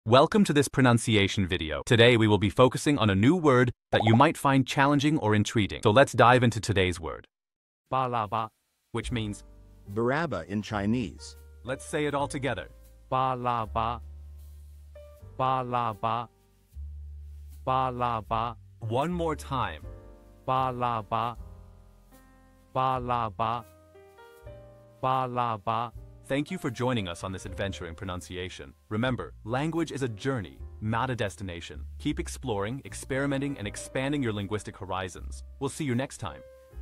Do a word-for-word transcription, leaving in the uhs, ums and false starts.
Welcome to this pronunciation video. Today we will be focusing on a new word that you might find challenging or intriguing. So let's dive into today's word. Baraba, which means Baraba in Chinese. let's say it all together. Baraba, Baraba, Baraba, One more time. Baraba, Baraba, Baraba. Thank you for joining us on this adventure in pronunciation. Remember, language is a journey, not a destination. Keep exploring, experimenting, and expanding your linguistic horizons. We'll see you next time.